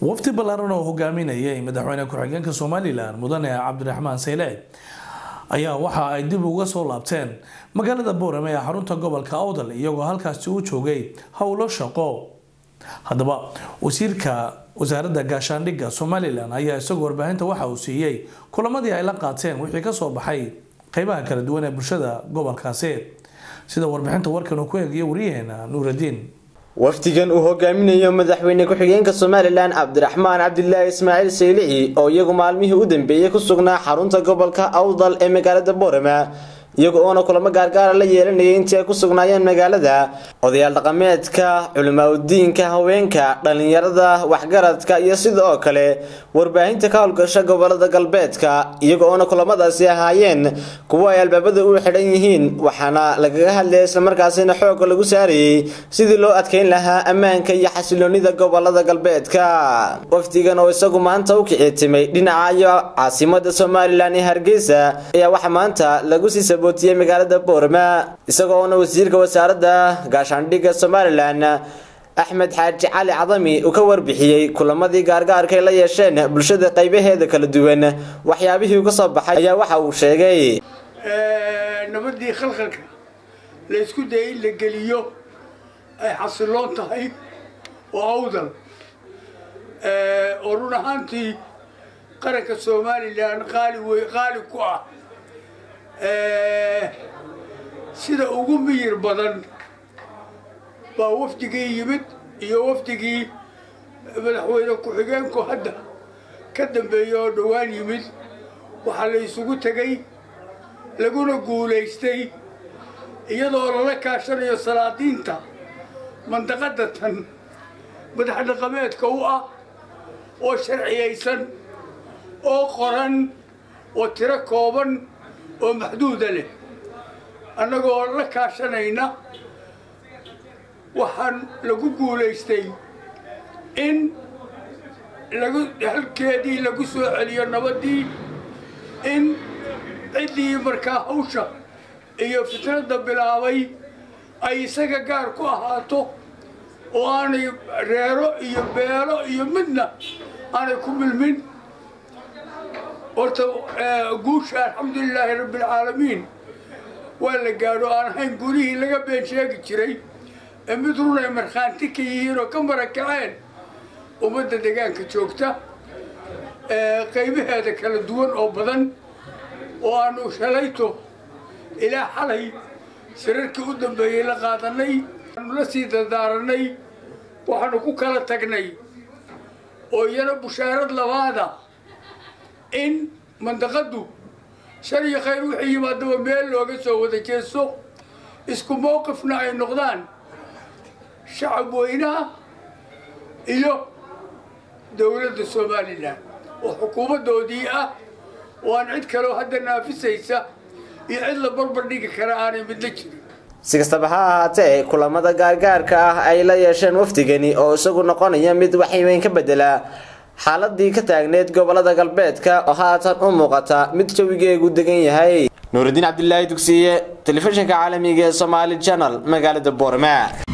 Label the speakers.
Speaker 1: wafdi ballaaran oo hogaaminayay madaxweyne ku-xigeenka Somaliland mudane Cabdiraxmaan Sayleed ayaa waxa ay dib uga soo laabteen magaalada Boorame ee xarunta gobolka Awdal iyagoo halkaas u joogay hawlo shaqo. haddaba wasiirka wasaaradda gaashaandhigga Somaliland ayaa isagoo warbaahinta waxa uu siiyay kulamadii ay la qaateen wixii ka soo baxay qaybaha kala duwan ee bulshada gobolkaasi sida warbixinta warkan uu ku eegay wariyaheena Nuuraddiin.
Speaker 2: wafdigan uu hogaaminayo madaxweyne ku-xigeenka Somaliland Cabdiraxmaan Cabdilaahi Ismaaciil Saylici oo iyagu maalmihii u dambeeyay ku sugnaa xarunta gobolka Awdal ee magaalada Boorame iyagoo kulamo gaargaar la yeelanayay intii ay ku sugnaayeen magaalada odayaal dhaqameedka culimada haweenka dhalinyarada waxgaradka iyo sidoo kale warbaahinta ka howlgasha gobolada galbeedka iyagoo kulamadaasi ahaayeen kuwa ay albaabada u xidhan yihiin waxaana lagaga hadlayay isla markaasina xoog lagu saarayay sidii loo adkeyn lahaa ammaanka iyo xasiloonida gobolada galbeedka. wafdigan oo isagu maanta u kicitimay dhinaca caasimada Somaliland ee Hargeysa ayaa waxa maanta lagu sii bootiyay magaalada Boorame isagoo wasiirka wasaaradda gaashaandhigga Somaliland Axmed Xaaji Cali Cadami uu ka warbixiyay kulamadii gaargaarka la yeesheen bulshada qaybaheeda kala duwan waxyaabihii uu ka soo baxay ayaa waxa uu sheegay
Speaker 3: nabadii khalkhalka la isku dayay la geliyo ay xasiloon tahay oo Awdal oo run ahaantii qaranka Somaliland qaali ku ah sida ugu miyir badan baa wafdigii yimid iyo wafdigii madaxweyne ku-xigeenku hadda ka dambeeyay oo dhawaan yimid waxaa la isugu tagay laguna guulaystay iyadoo lala kaashanayo salaadiinta mandaqada tan madax dhaqameedka u ah oo sharciyeysan oo qoran oo tiro kooban oo maxduuda leh annagoo la kaashanayna waxaan lagu guulaystay in halkeedii lagu soo celiyo nabadii in ciddii markaa hawsha iyo fitnada bilaabay ay isaga gaar ku ahaato oo aanay reero iyo beelo iyo midna aanay ku milmin. horta guusha alxamdulilaahi rabbil caalamiin waa la gaadho aan ahayn gurihii laga been sheegi jiray mid runay markhaanti ka yihiin oo ka marakaceen ummadda deegaanka joogta qaybaheeda kala duwan oo badan oo aanu shalayto ilaa xalay sirarkii u dambeeyey la qaadanay aanu la sii dardaaranay waxaanu ku kala tagnay oo iyana bushaarad labaada in mandaqadu shar iyo khayr wixii yimaadaba meel looga soo wada jeeso isku mowqifna ay noqdaan shacab weynaha iyo dowladda Somaliland oo xukuumadoodii ah oo aan cid kale hadda naafisaysa iyo cid la barbar dhigi kara aanay midna jirin.
Speaker 2: si kastaba ha ahaatee kulamada gaargaarka ah ay la yeesheen wafdigani oo isagu noqonaya mid wax weyn ka bedela xaaladii ka taagneed gobolada galbeedka oo haatan u muuqata mid jawigeegu degan yahay. Nuuraddiin Cabdilaahi Dugsiye, telefishinka caalamiga ee Somali Channel, magaalada Boorame.